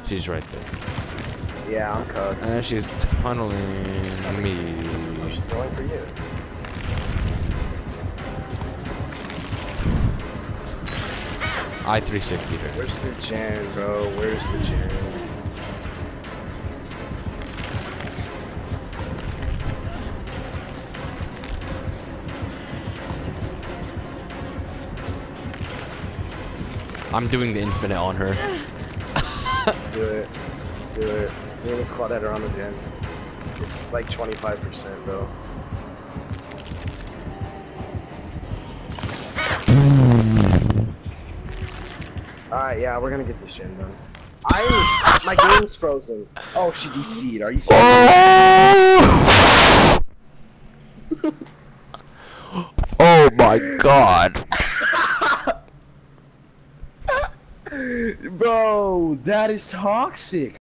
She's right there. Yeah, I'm cooked. And she's tunneling me. Oh, she's going for you. I 360 her. Where's the gen, bro? Where's the gen? I'm doing the infinite on her. Do it. Do it. Me and this Claudette are on the gen. It's like 25%, bro. Alright, yeah, we're gonna get this gen done. My game's frozen. Oh, she DC'd. Are you serious? Oh my god. Bro, that is toxic.